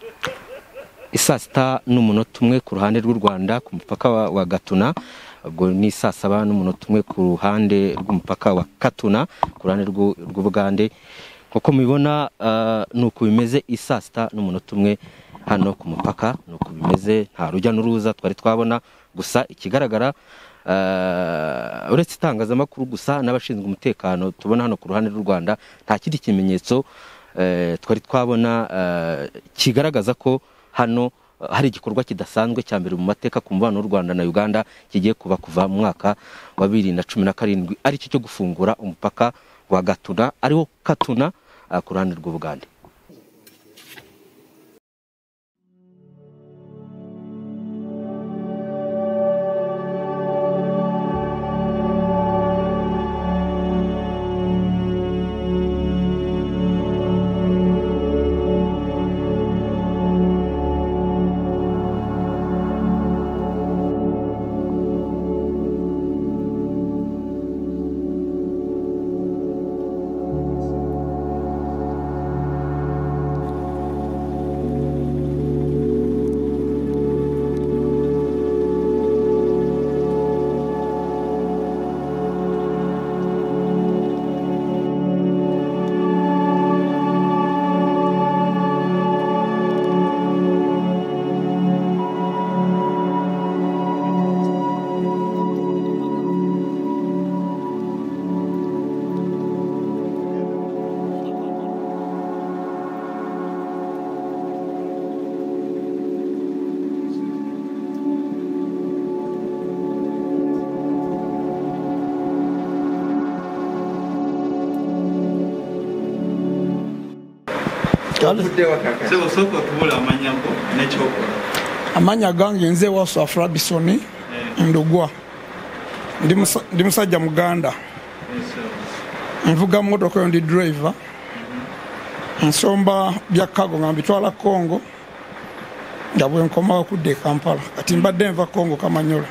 isaa sita n'umunota umwe ku ruhande rw'u Rwanda ku mupaka wa Gatuna, ubwo ni saa saba n'umunota umwe ku ruhande rw'umupaka wa Gatuna ku ruhande rw'Ubugande. Kuko mubibona nuko bimeze isaa sita n'umunota umwe hano ku mupaka, nuko bimeze, nta rujya n'uruza twari twabona. Gusa ikigaragara uretse itangazamakuru gusa n'abashinzwe umutekano tubona hano ku ruhande rw'u Rwanda, nta kindi kimenyetso twari twabona kigaragaza ko hano hari igikorwa kidasanzwe cya mbere mu mateka ku mubano w'u Rwanda na Uganda kigiye kuva mu mwaka wa 2017, ari cyo gufungura umupaka wa Gatuna, ariwo Gatuna ku ruhande rw'Ubugande. Amanya gange nze waso Afra Bisoni ndugwa ndi musajja Muganda mvuga motoka ndi driver nsomba bya kago ngambitwala Kongo ndabwe nkoma kudde Kampala kati mbadde nva Kongo Kamanyola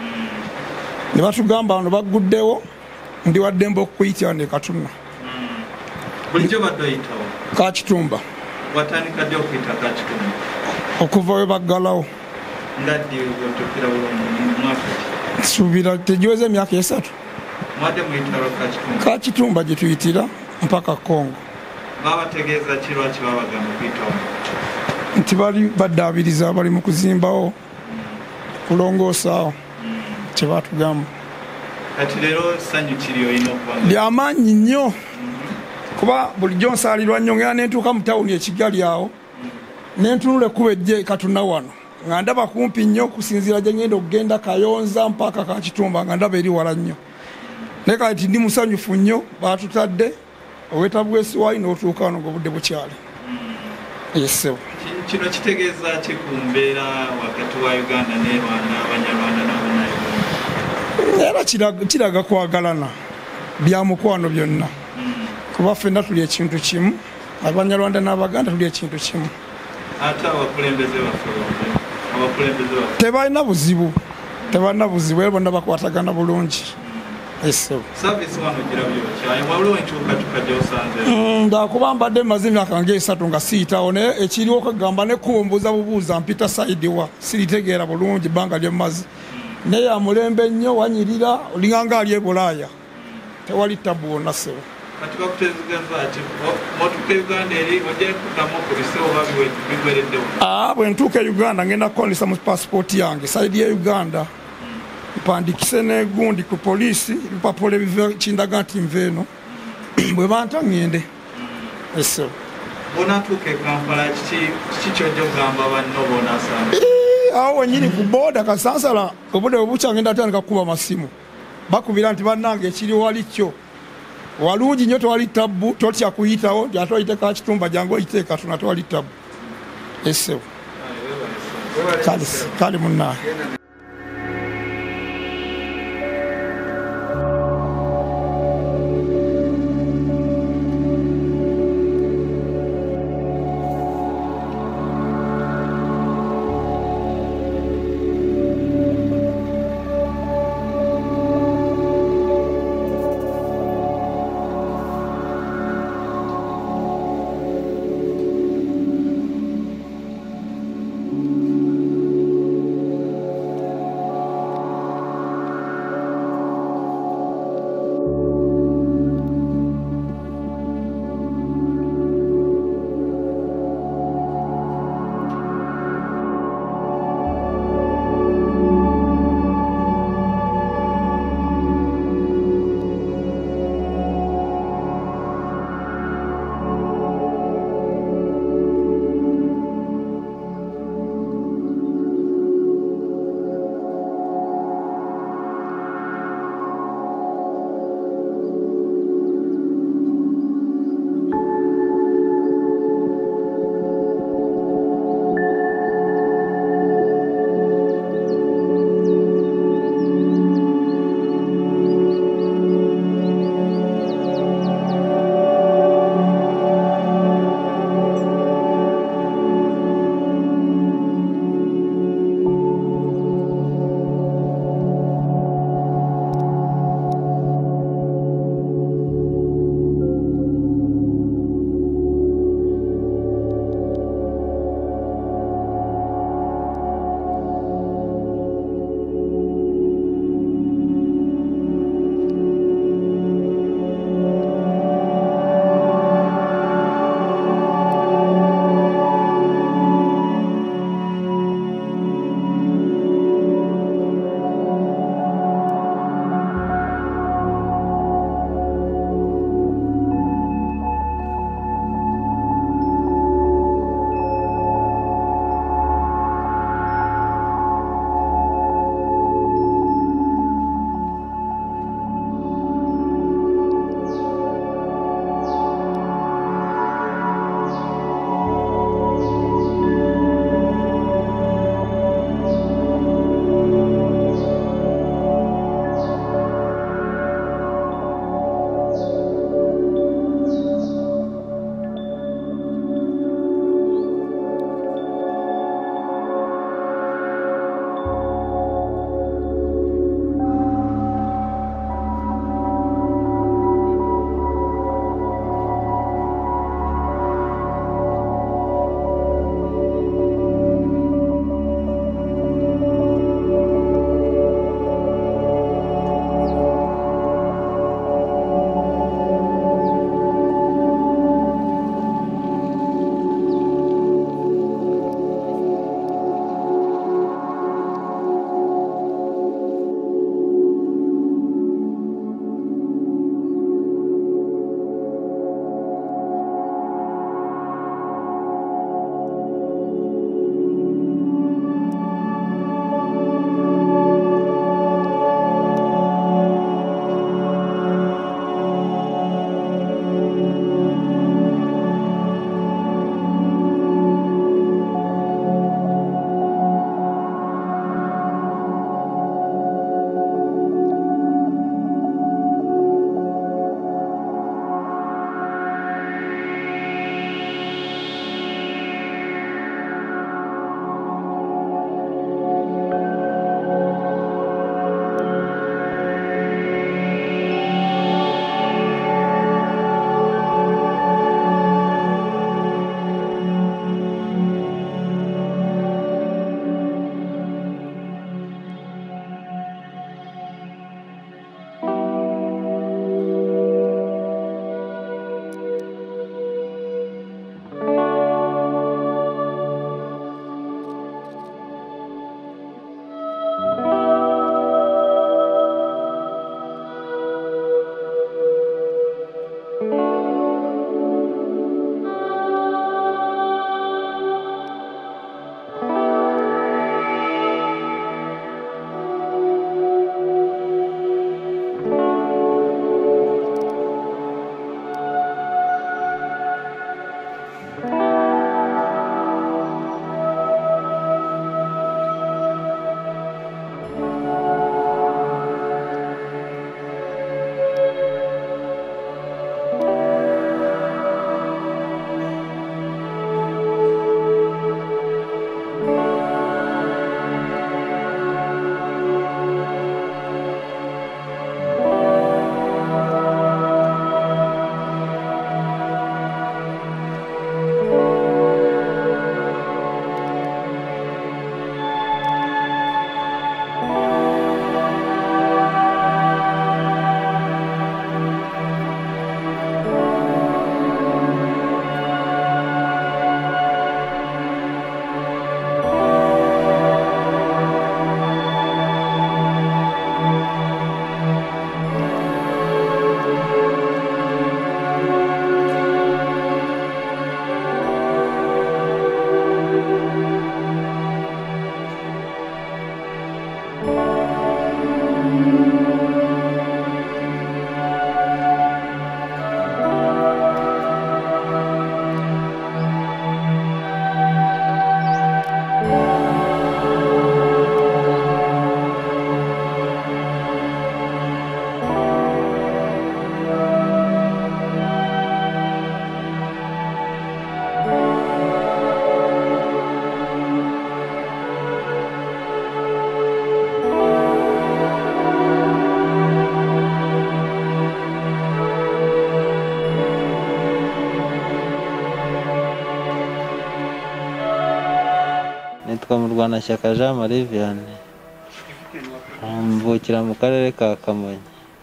ne batugamba bano baguddewo ndi waddembo okuyitira ne Gatuna bulijjo baddoyitawo Kakitumba watandika dde okuyita Kakitumba okuva we baggalawo ndadde otokera bulungi mwaka subira tejiweze emyaka 3 mwade muyitalo Kakitumba gye tuyitira mpaka Kongo. Babategeeza kirwaki babagamba okuyitawo nti bali baddaabiriza bali mu kuzimbawo kulongoosawo kye batugamba. Kati leero ssanyu kiri olina okubanga lyamaanyi nnyo kuba bulijjo nsaalirwa nnyo ngera nentuuka mu tawuni ekigali awo nentunula ekkubo ejje Katuna wano nga ndaba kumpi nnyo kusinziira gye ngenda okugenda Kayonza mpaka Kakitumba nga ndaba eri wala nnyo naye kati ndi musanyufu nnyo baatutadde obwetabu bw'esiwayi n'otuuka wano ng'obudde bukyali. Yesewo kino kitegeeza ki ku mbeera wakati wa Uganda ne Rwanda Abanyarwanda n'Abanyayuganda? Era kiraga kwagalana bya mukwano byonna kuba ffenna tuli ekintu kimu, Abanyarwanda n'Abaganda tuli ekintu kimu. Ate abakulembeze baffe tebalina buzibu era bonna bakwatagana bulungi. Service wano girabyo kyayi waliwo enkyukakyuka gy'osanze? Ndakuba mbadde maze emyaka nga 3 nga siyitawo naye ekiriwo okugamba ne kumbuuza bubuuza mpita side wa siritegeera bulungi bbanga ly'emmazi naye amulembe nnyo wanyirira olinganga ali e Bulaaya tewali tabu wonna ssebo. Kati bakutegeeza ati motuka Uganda eri ojja kuddamu okubisewo oba biwereddewo? Bwe ntuuka e Uganda ngenda kukolesa mu passport yange side ya Uganda mpandikise n'egundi ku poliisi ebipapula ebikindaga nti nva eno bwe banta ngende. Bonatuuka e Kampala kiki kyojja okugamba banno bonaasanga? Awo wenyini ku booda kasansala obudde bwe bukya ngenda atandika kukuba masimu bakubira nti bannange ekiri wali kyo walungi nnyo tewali tabu totya kuyitawo ate oyite Kakitumba jangu oyite Katuna tewali tabu. Kale munnange nitwa mu Rwanda Shyaka Jean Marie Vianney, mvukira mu karere ka Kamonyi.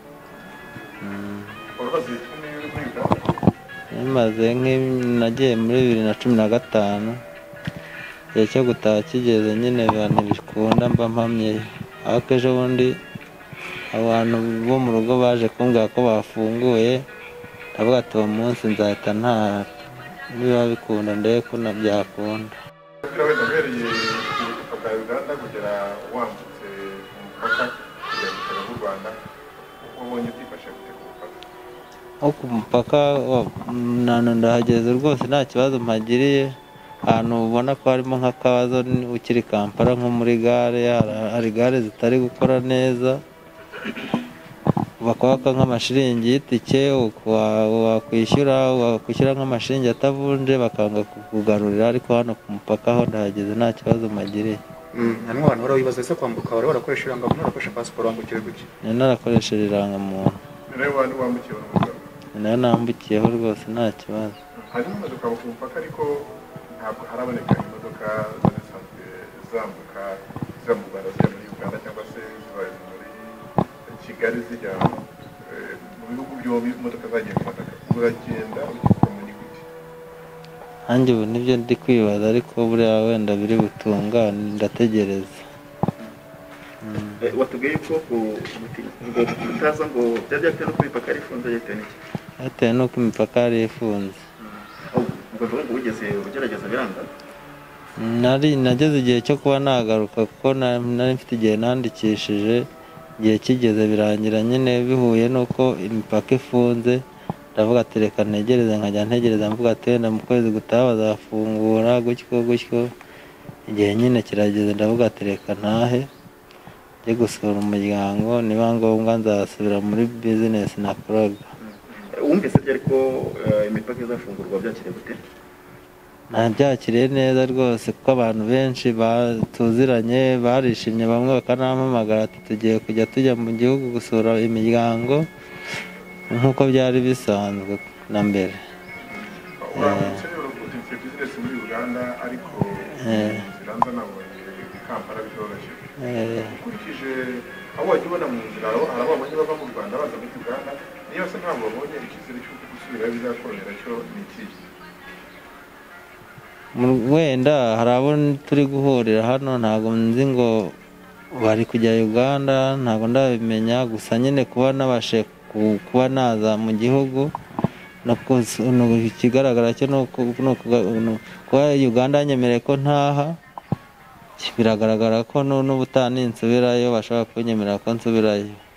Maze nagiye muri 2015, igihe cyo gutaha kigeze nyine ntibikunda mba mpamye, ariko ejo bundi abantu bo mu rugo baje kumbwira ko bafunguye, ndavuga ati uwo munsi nzahita ntaha, niba bikunda ndebe ko byakunda. Uhereye ku butaka bwa Uganda kugera wambutse umupaka kugera mu Rwanda, ubonye byifashe gute ku mupaka? Ku mupaka ndahageze rwose nta kibazo mpagiriye, ahantu ubona ko harimo nk'akabazo ukiri Kampala nko muri gare, hari gare zitari gukora neza, bakwaka nk'amashiringi y'itike wakwishyura nk'amashiringi atavunje bakanga kukugarurira, ariko hano ku mupaka ho ndahageze nta kibazo mpagiriye. Hano abantu barabibaza ese kwambuka wari warakoresha irangamuntu, warakoresha pasiporo, wambukire guki? Narakoresheje irangamuntu. Nawe wambukiye mu Rwanda? Nayo nambukiyeho rwose nta kibazo. Harimo imodoka ku mupaka ariko ntabwo haraboneka imodoka zisanzwe zambuka ziva mu Rwanda zijya muri Uganda cyangwa se ziva muri Kigali zijya mu bihugu byombi. Imodoka zagiye ku mupaka uragenda ukikamenya gute? Nanjye ubu nibyo ndi kwibaza, ariko buriya wenda biri butungane, ndategereza. Watubwiye ko utaza ngo byari byatewe n'uko imipaka yari ifunze, byatewe n'uko imipaka yari ifunze. Ubwo wigeze ugerageza biranga? Nageze igihe cyo kuba nagaruka kuko nari mfite igihe nandikishije, igihe kigeze birangira nyine bihuye n'uko imipaka ifunze, ndavuga ati reka ntegereze, nkajya ntegereza mvuga ati wenda mu kwezi gutaha bazafungura gutyo, igihe nyine kirageze ndavuga ati reka ntahe njye gusura umuryango, niba ngombwa nzasubira muri business nakoraga. Wumvise byari ko imipaka izafungurwa, byakiriye gute? Nabyakiriye neza rwose, kuko abantu benshi tuziranye barishimye, bamwe bakanampamagara ati tugiye kujya tujya mu gihugu gusura imiryango nk'uko byari bisanzwe na mbere. Uramutse ufite business muri Uganda ariko ziranza nabonye Kampala bitoroshye. Ukurikije aho wajya ubona mu nzira, hari ababonye bava mu Rwanda baza muri Uganda, niyo se ntabwo babonye icyizere cy'uko gusubirayo bizakorohera, cyo ni iki? Wenda hari abo turi guhurira hano, ntabwo nzi ngo bari kujya Uganda, ntabwo ndabimenya, gusa nyine kuba nabashe kuba naza mu gihugu, ikigaragara cyo kuba Uganda yanyemereye ko ntaha, biragaragara ko n'ubutaha ninsubirayo bashobora kunyemerera ko nsubirayo.